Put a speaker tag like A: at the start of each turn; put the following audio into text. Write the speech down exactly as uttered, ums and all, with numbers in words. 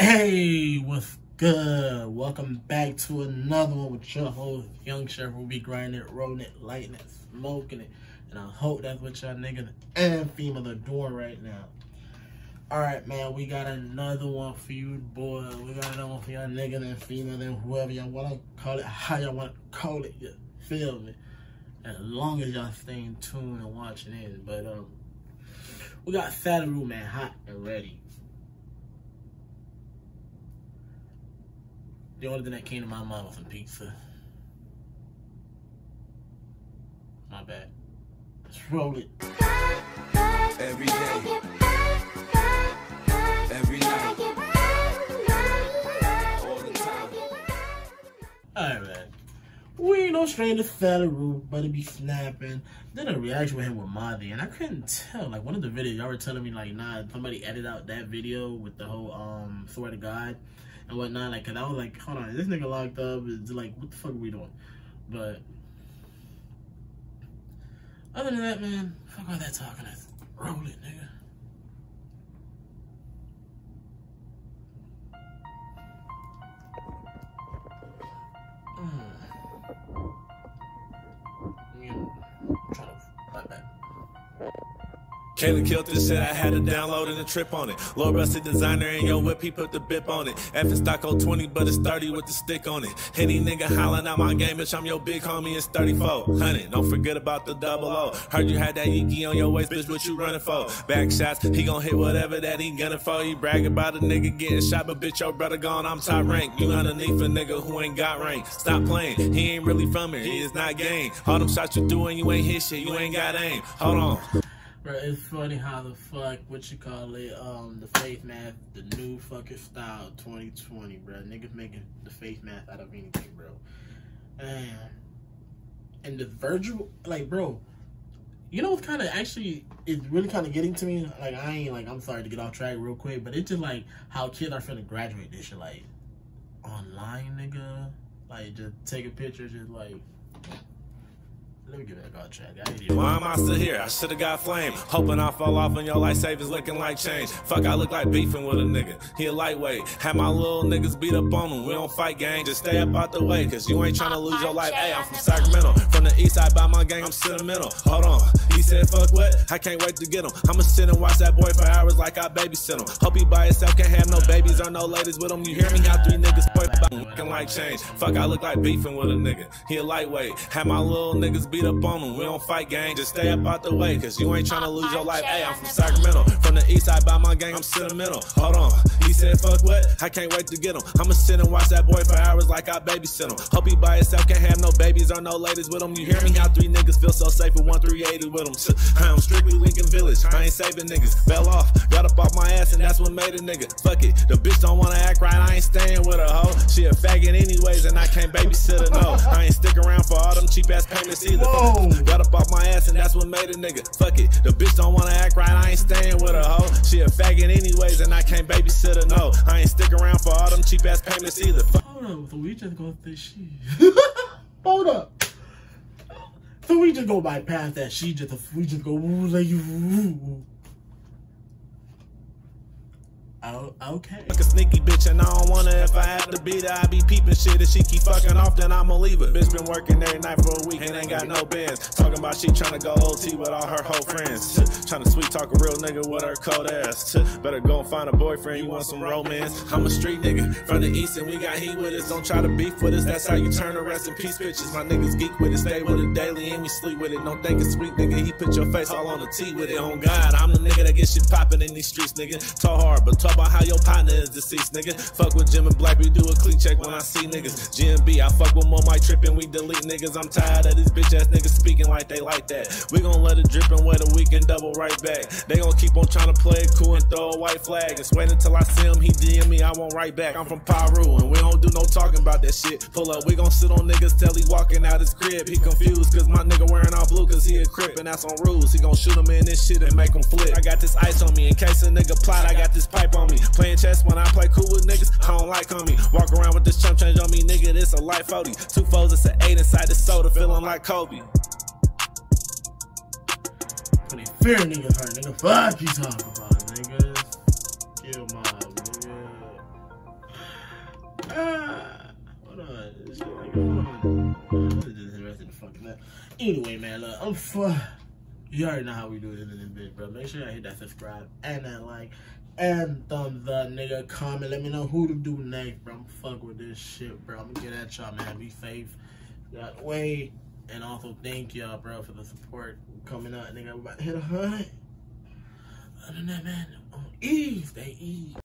A: Hey, what's good? Welcome back to another one with your host, Young Chef. We'll be grinding it, rolling it, lighting it, smoking it. And I hope that's what y'all niggas and females are doing right now. Alright, man, we got another one for you, boy. We got another one for y'all niggas and females and whoever y'all want to call it, how y'all want to call it. You feel me? As long as y'all staying tuned and watching it. But, um, we got Celly, man, hot and ready. The only thing that came to my mind was some pizza. My bad. Let's roll it.
B: Every day. Every night. All the time.
A: Alright, man. We ain't no stranger to Celly, but it be snapping. Did a reaction with him with Mozzie, and I couldn't tell. Like, one of the videos, y'all were telling me, like, nah, somebody edited out that video with the whole, um, swear to God. And whatnot, like, cause I was like, hold on, is this nigga locked up? It's like, what the fuck are we doing? But other than that, man, fuck all that talking. Let's roll it, nigga. Mm. Yeah, I'm trying to, my bad.
B: Kayla killed this shit, I had to download it and trip on it. Lord Rusty designer and yo whip, he put the bip on it. F is stock on twenty, but it's thirty with the stick on it. Any nigga hollering out my game, bitch, I'm your big homie, it's thirty-four hundred. Don't forget about the double O. Heard you had that Yiki on your waist, bitch, what you running for? Back shots, he gon' hit whatever that he gunning for. He brag about a nigga getting shot, but bitch, your brother gone, I'm top rank. You underneath a nigga who ain't got rank. Stop playing, he ain't really from here, he is not game. All them shots you doing, you ain't hit shit, you ain't got aim. Hold on.
A: Bro, it's funny how the fuck, what you call it, um, the face mask, the new fucking style twenty twenty, bro. Niggas making the face mask out of anything, bro. And, and the virtual, like, bro, you know what's kind of actually, it's really kind of getting to me? Like, I ain't, like, I'm sorry to get off track real quick, but it's just, like, how kids are finna graduate this shit, like, online, nigga. Like, just take a picture, just, like... Let me get back on track. I
B: Why am I still here? I should've got flame. Hoping I fall off and your lifesavers looking like change. Fuck, I look like beefing with a nigga. He a lightweight. Have my little niggas beat up on him. We don't fight gang. Just stay up out the way, cause you ain't trying to lose your life. Hey, I'm from Sacramento. From the east side by my gang, I'm sentimental. Hold on. He said, fuck what? I can't wait to get him. I'ma sit and watch that boy for hours like I babysit him. Hope he by himself, can't have no babies or no ladies with him. You hear me? Got three niggas boy looking like change. Fuck, I look like beefing with a nigga. He a lightweight. Have my little niggas beat up on him. We don't fight gang, just stay up out the way, cause you ain't trying to lose your life. Hey, I'm from Sacramento. From the east side by my gang, I'm sentimental. Hold on. He said, fuck what? I can't wait to get him. I'ma sit and watch that boy for hours like I babysit him. Hope he by himself, can't have no babies or no ladies with him. You hear me? How three niggas feel so safe with one three eighty with him. I'm strictly Lincoln Village. I ain't saving niggas. Fell off. Got up off my ass and that's what made a nigga. Fuck it. The bitch don't wanna act right. I ain't staying with a hoe. She a faggot anyways and I can't babysit her, no. I ain't stick around for all them cheap ass payments either.
A: Whoa.
B: Got up off my ass and that's what made a nigga. Fuck it. The bitch don't wanna act right. I ain't staying with a hoe. She a faggot anyways and I can't babysit her, no. I ain't stick around for all them cheap ass payments either.
A: Hold up. So we just go through shit. Hold up. So we just go bypass that. She just, we just go, ooh, like, ooh. Oh, okay.
B: Like a sneaky bitch and I don't wanna. If I had to beat her, I be peeping shit. If she keep fucking off, then I'ma leave her. Bitch been working every night for a week and ain't got no bands. Talking about she tryna go O T with all her whole friends. Tryna sweet talk a real nigga with her cold ass. Better go and find a boyfriend, you want some romance. I'm a street nigga from the east and we got heat with us. Don't try to beef with us, that's how you turn to rest in peace bitches. My niggas geek with it, stay with it daily and we sleep with it. Don't think it's sweet nigga, he put your face all on the T with it. On God, I'm the nigga that get shit poppin' in these streets, nigga. Talk hard, but talk about how your partner is deceased, nigga. Fuck with Jim and Black, we do a click check when I see niggas. G M B, I fuck with more mic trippin', we delete niggas. I'm tired of these bitch ass niggas speaking like they like that. We gon' let it drip and wait a week and double right back. They gon' keep on trying to play it cool and throw a white flag. It's wait until I see him, he D M me, I won't write back. I'm from Peru and we don't do no talking about that shit. Pull up, we gon' sit on niggas till he walking out his crib. He confused cause my nigga wearing all blue cause he a crip and that's on rules. He gon' shoot him in this shit and make him flip. I got this ice on me in case a nigga plot, I got this pipe on me. Playing chess when I play cool with niggas, I don't like on me. Walk around with this chump change on me, nigga, this a life forty. Two foes, it's an eight inside the soda, feeling like Kobe.
A: When they fear niggas hurt, nigga, fuck you talking about, niggas. Kill mob, nigga. The rest of the fucking night. Anyway, man, look, I'm fuck. You already know how we do it in this bitch, bro. Make sure you hit that subscribe and that like and thumbs up, nigga. Comment. Let me know who to do next, bro. I'm fuck with this shit, bro. I'm gonna get at y'all, man. Be safe. That way. And also thank y'all, bro, for the support coming out, nigga. We about to hit a hundred. Other than that, man, on ease, they ease.